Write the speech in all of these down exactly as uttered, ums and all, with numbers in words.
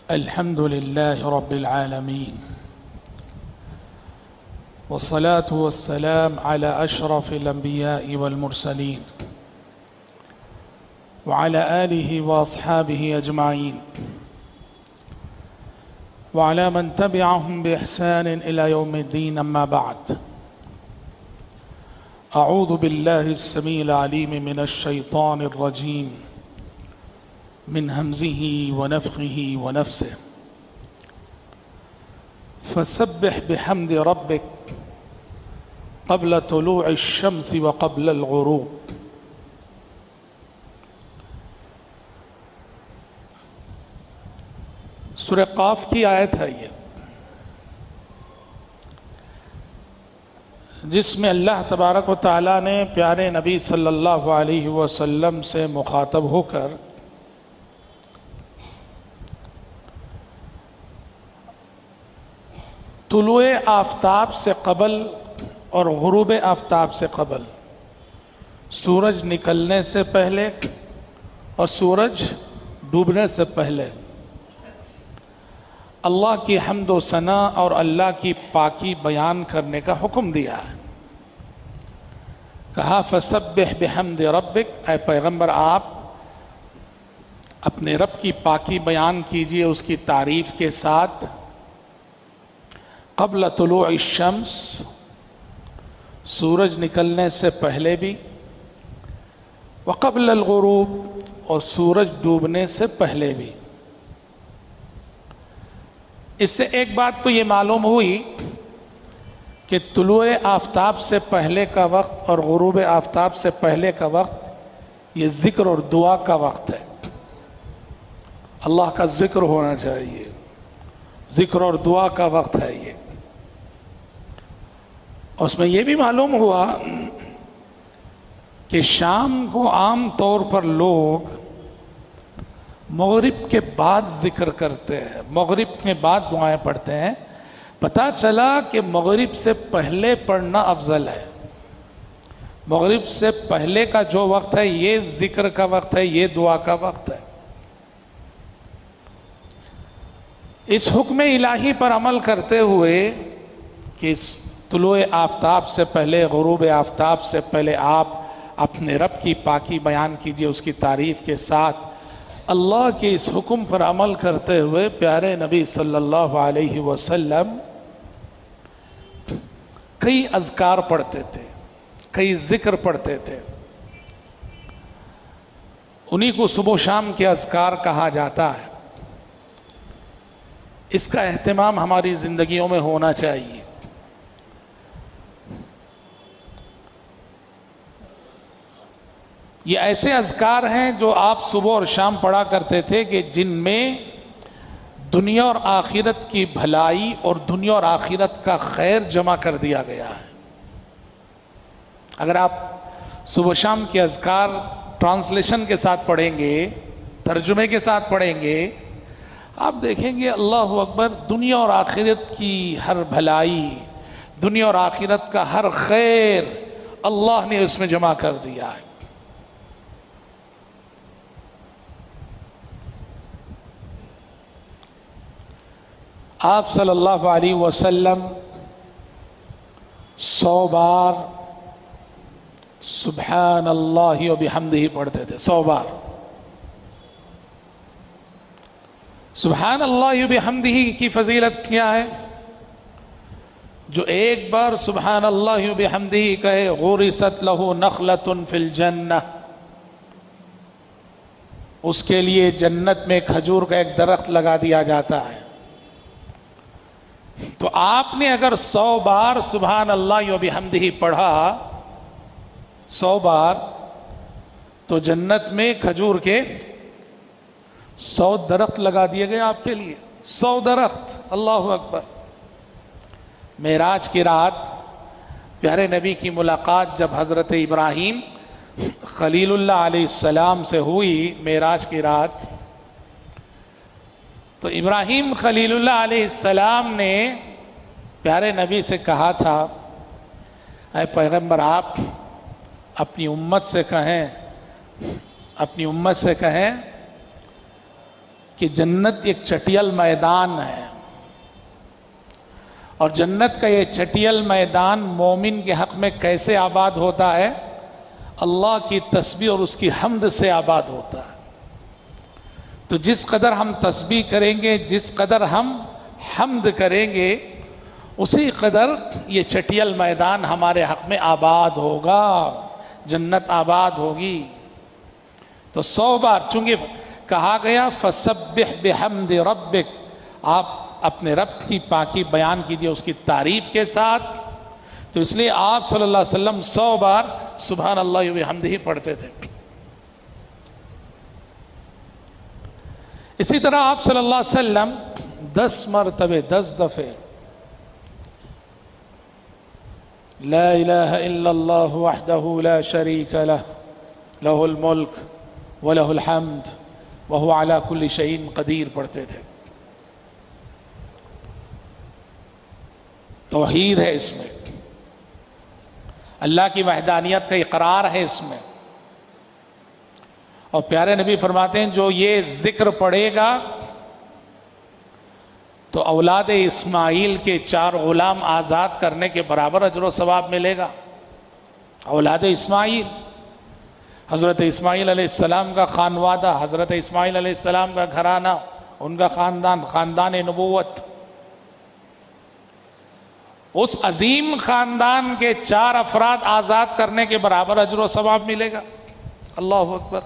الحمد لله رب العالمين والصلاة والسلام على أشرف الأنبياء والمرسلين وعلى آله وأصحابه أجمعين وعلى من تبعهم بإحسان إلى يوم الدين. أما بعد، أعوذ بالله السميع العليم من الشيطان الرجيم من همزه ونفخه ونفسه. فسبح بحمد ربك قبل طلوع الشمس وقبل الغروب. سورہ قاف کی آیت ہے یہ، جس میں اللہ تبارک و تعالیٰ نے پیارے نبی صلی اللہ علیہ وسلم سے مخاطب ہو کر طلوع آفتاب سے قبل اور غروب آفتاب سے قبل، سورج نکلنے سے پہلے اور سورج ڈوبنے سے پہلے اللہ کی حمد و ثنا اور اللہ کی پاکی بیان کرنے کا حکم دیا ہے. کہا فسبح بحمد ربک، اے پیغمبر آپ اپنے رب کی پاکی بیان کیجئے اس کی تعریف کے ساتھ. قبل طلوع الشمس، سورج نکلنے سے پہلے بھی، وقبل الغروب، اور سورج ڈوبنے سے پہلے بھی. اس سے ایک بات تو یہ معلوم ہوئی کہ طلوع آفتاب سے پہلے کا وقت اور غروب آفتاب سے پہلے کا وقت یہ ذکر اور دعا کا وقت ہے. اللہ کا ذکر ہونا چاہیے، ذکر اور دعا کا وقت ہے یہ. اس میں یہ بھی معلوم ہوا کہ شام کو عام طور پر لوگ مغرب کے بعد ذکر کرتے ہیں، مغرب کے بعد دعائیں پڑھتے ہیں. پتہ چلا کہ مغرب سے پہلے پڑھنا افضل ہے. مغرب سے پہلے کا جو وقت ہے یہ ذکر کا وقت ہے، یہ دعا کا وقت ہے. اس حکم الہی پر عمل کرتے ہوئے کہ اس طلوع آفتاب سے پہلے، غروب آفتاب سے پہلے آپ اپنے رب کی پاکی بیان کیجئے اس کی تعریف کے ساتھ، اللہ کے اس حکم پر عمل کرتے ہوئے پیارے نبی صلی اللہ علیہ وسلم کئی اذکار پڑھتے تھے، کئی ذکر پڑھتے تھے. انہی کو صبح و شام کے اذکار کہا جاتا ہے. اس کا اہتمام ہماری زندگیوں میں ہونا چاہیے. یہ ایسے اذکار ہیں جو آپ صبح اور شام پڑھا کرتے تھے کہ جن میں دنیا اور آخرت کی بھلائی اور دنیا اور آخرت کا خیر جمع کر دیا گیا ہے. اگر آپ صبح شام کے اذکار ٹرانسلیشن کے ساتھ پڑھیں گے، ترجمے کے ساتھ پڑھیں گے، آپ دیکھیں گے اللہ اکبر، دنیا اور آخرت کی ہر بھلائی، دنیا اور آخرت کا ہر خیر اللہ نے اس میں جمع کر دیا ہے. آپ صلی اللہ علیہ وسلم سو بار سبحان اللہ و بحمدہ پڑھتے تھے. سو بار سبحان اللہ و بحمدہ کی فضیلت کیا ہے؟ جو ایک بار سبحان اللہ و بحمدہ کہے غرست لہ نخلۃ فی الجنہ، اس کے لیے جنت میں کھجور کا ایک درخت لگا دیا جاتا ہے. تو آپ نے اگر سو بار سبحان اللہ و بحمدہ پڑھا، سو بار، تو جنت میں کھجور کے سو درخت لگا دیے گئے آپ کے لیے. سو درخت. اللہ اکبر. معراج کی رات پیارے نبی کی ملاقات جب حضرت ابراہیم خلیل اللہ علیہ السلام سے ہوئی معراج کی رات، تو ابراہیم خلیل اللہ علیہ السلام نے پیارے نبی سے کہا تھا، اے پیغمبر آپ اپنی امت سے کہیں اپنی امت سے کہیں کہ جنت ایک چٹیل میدان ہے، اور جنت کا یہ چٹیل میدان مومن کے حق میں کیسے آباد ہوتا ہے؟ اللہ کی تسبیح اور اس کی حمد سے آباد ہوتا ہے۔ تو جس قدر ہم تسبیح کریں گے، جس قدر ہم حمد کریں گے، اسی قدر یہ چٹیل میدان ہمارے حق میں آباد ہوگا، جنت آباد ہوگی۔ تو سو بار چونکہ کہا گیا فَسَبِّحْ بِحَمْدِ رَبِّكَ، آپ اپنے رب کی پاکی بیان کیجئے اس کی تعریف کے ساتھ، تو اس لیے آپ صلی اللہ علیہ وسلم سو بار سبحان اللہ و بحمدہ پڑھتے تھے۔ اسی طرح آپ صلی اللہ علیہ وسلم دس مرتبے دس دفعے لا الہ الا اللہ وحدہ لا شریک لہ لہ الملک ولہ الحمد وہو علی کل شیء قدیر پڑھتے تھے۔ توحید ہے اس میں، اللہ کی وحدانیت کا اقرار ہے اس میں، اور پیارے نبی فرماتے ہیں جو یہ ذکر پڑھے گا تو اولاد اسماعیل کے چار غلام آزاد کرنے کے برابر اجر و ثواب ملے گا۔ اولاد اسماعیل، حضرت اسماعیل علیہ السلام کا خانوادہ، حضرت اسماعیل علیہ السلام کا گھرانہ، ان کا خاندان، خاندان نبوت، اس عظیم خاندان کے چار افراد آزاد کرنے کے برابر اجر و ثواب ملے گا۔ اللہ اکبر۔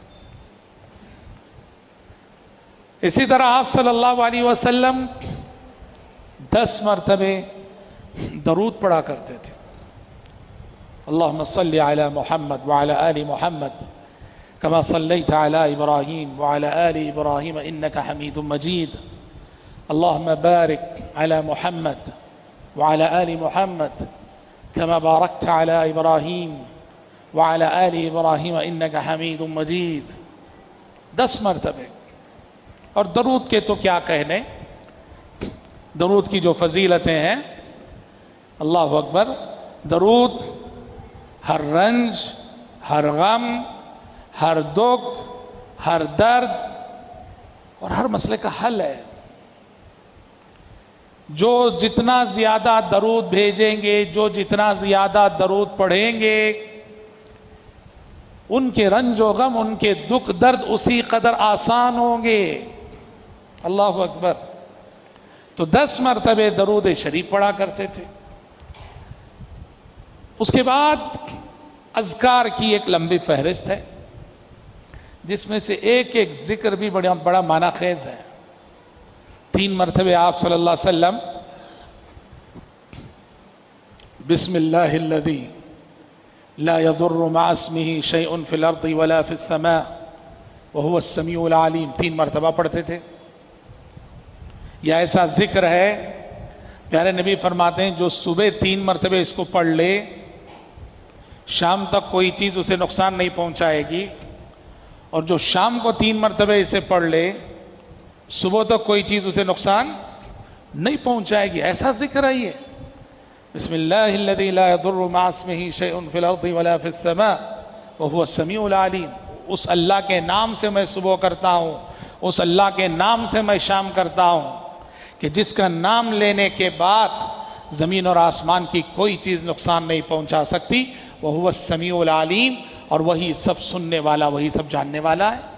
اسی طرح آپ صلی اللہ علیہ وسلم دس مرتبے درود پڑھا کرتے تھے۔ اللہم صلی علی محمد وعلی آل محمد کما صلیت علی ابراہیم وعلی آل ابراہیم انک حمید مجید، اللہم بارک علی محمد وعلی آل محمد کما بارکت علی ابراہیم وعلی آل ابراہیم انک حمید مجید، دس مرتبے۔ اور درود کے تو کیا کہنے، درود کی جو فضیلتیں ہیں، اللہ اکبر۔ درود ہر رنج، ہر غم، ہر دکھ، ہر درد اور ہر مسئلے کا حل ہے۔ جو جتنا زیادہ درود بھیجیں گے، جو جتنا زیادہ درود پڑھیں گے، ان کے رنج و غم، ان کے دکھ درد اسی قدر آسان ہوں گے۔ اللہ اکبر۔ تو دس مرتبے درود شریف پڑھا کرتے تھے۔ اس کے بعد اذکار کی ایک لمبی فہرست ہے، جس میں سے ایک ایک ذکر بھی بڑا بڑا معنی خیز ہے۔ تین مرتبے آپ صلی اللہ علیہ وسلم بسم اللہ الذی لا يضر مع اسمه شيء في الارض ولا في السماء وهو السمیع العلیم تین مرتبہ پڑھتے تھے۔ یہ ایسا ذکر ہے، پیارے نبی فرماتے ہیں جو صبح تین مرتبے اس کو پڑھ لے، شام تک کوئی چیز اسے نقصان نہیں پہنچائے گی، اور جو شام کو تین مرتبہ اسے پڑھ لے، صبح تک کوئی چیز اسے نقصان نہیں پہنچائے گی۔ ایسا ذکر ہے یہ، بسم اللہ الذی لا يضر مع اسمه شیء فی الارض ولا فی السماء وهو السمیع العلیم۔ اس اللہ کے نام سے میں صبح کرتا ہوں، اس اللہ کے نام سے میں شام کرتا ہوں، کہ جس کا نام لینے کے بعد زمین اور آسمان کی کوئی چیز نقصان نہیں پہنچا سکتی، وَهُوَ السَّمِيعُ الْعَلِيمُ، اور وہی سب سننے والا، وہی سب جاننے والا ہے۔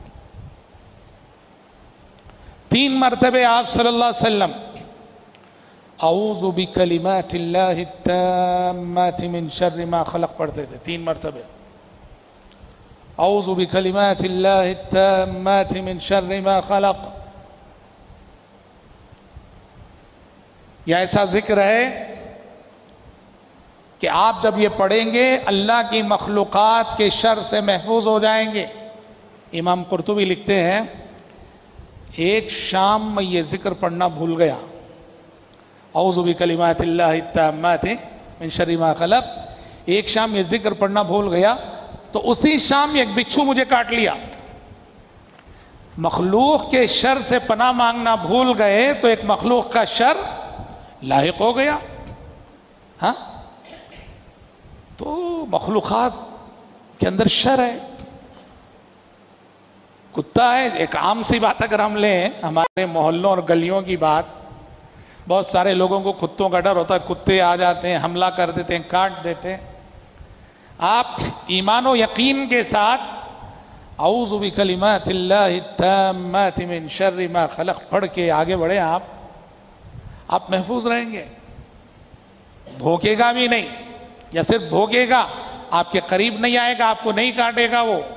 تین مرتبے آپ صلی اللہ علیہ وسلم اعوذ بکلمات اللہ التامات من شر ما خلق پڑھتے تھے، تین مرتبے اعوذ بکلمات اللہ التامات من شر ما خلق۔ یہ ایسا ذکر ہے کہ آپ جب یہ پڑھیں گے اللہ کی مخلوقات کے شر سے محفوظ ہو جائیں گے۔ امام قرطبی لکھتے ہیں ایک شام میں یہ ذکر پڑھنا بھول گیا، اعوذ بکلمات اللہ التامات من شر ما خلق، ایک شام یہ ذکر پڑھنا بھول گیا تو اسی شام ایک بچھو مجھے کاٹ لیا۔ مخلوق کے شر سے پناہ مانگنا بھول گئے تو ایک مخلوق کا شر لاحق ہو گیا۔ ہاں، تو مخلوقات کے اندر شر ہے، کتا ہے، ایک عام سی بات اگر ہم لیں ہمارے محلوں اور گلیوں کی بات، بہت سارے لوگوں کو کتوں کا ڈر ہوتا ہے، کتے آ جاتے ہیں، حملہ کر دیتے ہیں، کاٹ دیتے ہیں۔ آپ ایمان و یقین کے ساتھ اعوذ بکلمات اللہ التامات من شر ما خلق پڑھ کے آگے بڑھیں، آپ آپ محفوظ رہیں گے، بھوکے گا بھی نہیں، یا صرف بھوکے گا، آپ کے قریب نہیں آئے گا، آپ کو نہیں کاٹے گا وہ۔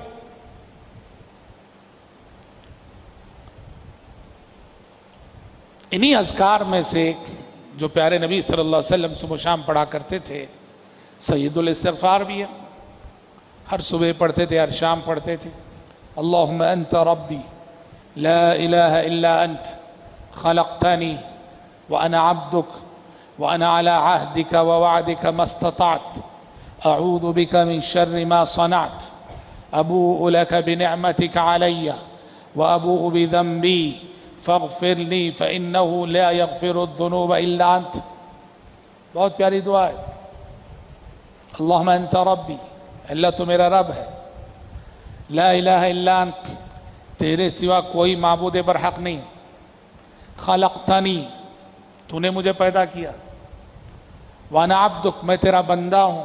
انہی اذکار میں سے جو پیارے نبی صلی اللہ علیہ وسلم صبح و شام پڑھا کرتے تھے، سید الاستغفار بھی ہے، ہر صبح پڑھتے تھے، ہر شام پڑھتے تھے۔ اللہم انت ربی لا الہ الا انت خلقتنی وانا عبدک وانا على عہدک ووعدک ما استطعت اعوذ بک من شر ما صنعت ابوء لک بنعمتک علی وابوء بذنبی فاغفر لی فإنہ لا یغفر الذنوب الا انت۔ بہت پیاری دعا ہے۔ اللہم انت ربی، اللہ تو میرا رب ہے، لا الہ الا انت، تیرے سوا کوئی معبود برحق نہیں، خلقتنی، تو نے مجھے پیدا کیا، وانا عبدک، میں تیرا بندہ ہوں،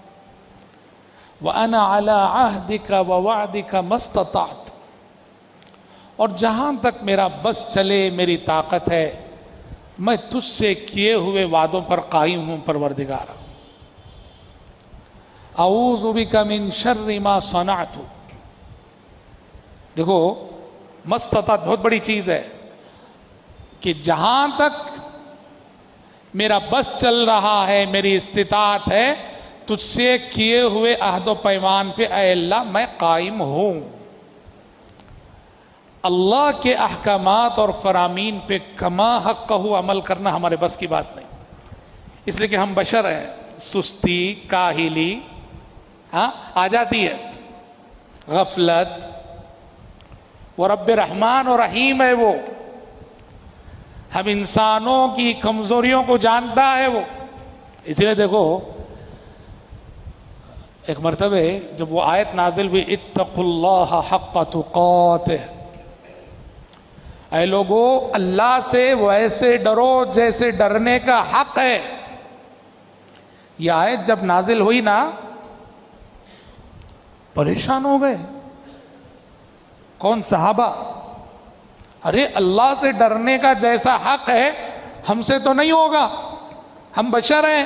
وانا علی عہدک ووعدک ما استطعت، اور جہاں تک میرا بس چلے، میری طاقت ہے، میں تجھ سے کیے ہوئے وعدوں پر قائم ہوں پروردگار۔ اعوذ بک من شر ما صنعت، دیکھو مستطاعت بہت بڑی چیز ہے کہ جہاں تک میرا بس چل رہا ہے، میری استطاعت ہے، تجھ سے کیے ہوئے عہد و پیمان پہ اے اللہ میں قائم ہوں۔ اللہ کے احکامات اور فرامین پہ کما حق ہو عمل کرنا ہمارے بس کی بات نہیں، اس لیے کہ ہم بشر ہیں، سستی، کاہلی ہاں آ جاتی ہے، غفلت، وہ رب رحمان و رحیم ہے، وہ ہم انسانوں کی کمزوریوں کو جانتا ہے وہ۔ اس لیے دیکھو ایک مرتبہ جب وہ آیت نازل ہوئی اتقوا اللہ حق تقاتہ، اے لوگو اللہ سے ویسے ڈرو جیسے ڈرنے کا حق ہے، یہ آیت جب نازل ہوئی نا پریشان ہو گئے۔ کون؟ صحابہ۔ ارے اللہ سے ڈرنے کا جیسا حق ہے ہم سے تو نہیں ہوگا، ہم بشر ہیں،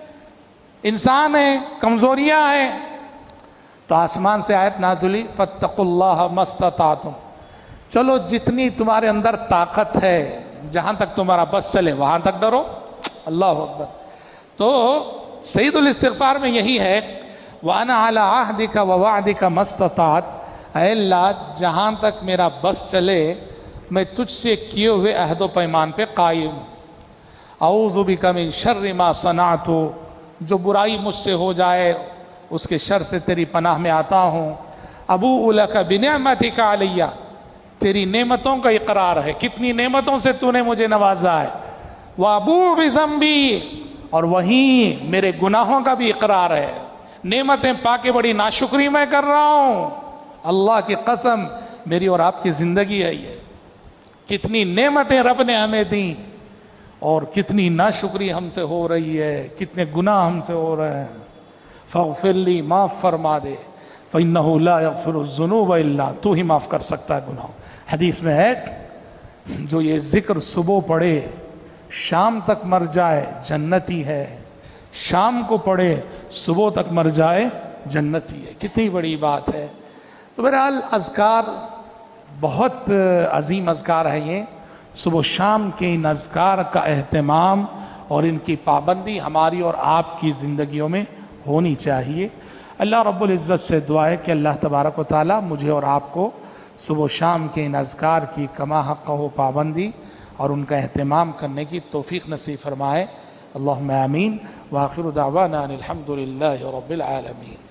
انسان ہیں، کمزوریاں ہیں۔ تو آسمان سے آیت نازل ہوئی فاتقوا اللہ ما استطعتم، چلو جتنی تمہارے اندر طاقت ہے، جہاں تک تمہارا بس چلے وہاں تک ڈرو۔ اللہ اکبر۔ تو سید الاستغفار میں یہی ہے وَأَنَا عَلَىٰ عَهْدِكَ وَوَعْدِكَ مَا اسْتَطَعْتُ، اے اللہ جہاں تک میرا بس چلے میں تجھ سے کیے ہوئے عہد و پیمان پہ قائم۔ اعوذ بک من شر ما صنعت، جو برائی مجھ سے ہو جائے اس کے شر سے تیری پناہ میں آتا ہوں۔ ابوء لک بنعمتک علی، تیری نعمتوں کا اقرار ہے، کتنی نعمتوں سے تو نے مجھے نوازا ہے۔ وابوء بذنبی، اور وہیں میرے گناہوں کا بھی اقرار ہے، نعمتیں پا کے بڑی ناشکری میں کر رہا ہوں۔ اللہ کی قسم میری اور آپ کی زندگی ہے یہ، کتنی نعمتیں رب نے ہمیں دیں اور کتنی ناشکری ہم سے ہو رہی ہے، کتنے گناہ ہم سے ہو رہے ہیں۔ فاغفر لی، معاف فرما دے، فإنہ لا یغفر الذنوب الا، تو ہی معاف کر سکتا ہے گناہ۔ حدیث میں ہے جو یہ ذکر صبح پڑھے شام تک مر جائے جنتی ہے، شام کو پڑھے صبح تک مر جائے جنتی ہے۔ کتنی بڑی بات ہے۔ تو بہرحال اذکار بہت عظیم اذکار ہے یہ، صبح و شام کے ان اذکار کا اہتمام اور ان کی پابندی ہماری اور آپ کی زندگیوں میں ہونی چاہیے۔ اللہ رب العزت سے دعا ہے کہ اللہ تبارک و تعالی مجھے اور آپ کو صبح و شام کے ان اذکار کی کما حق و پابندی اور ان کا اہتمام کرنے کی توفیق نصیب فرمائے۔ اللہم آمین، وآخر دعوانا ان الحمد للہ رب العالمین۔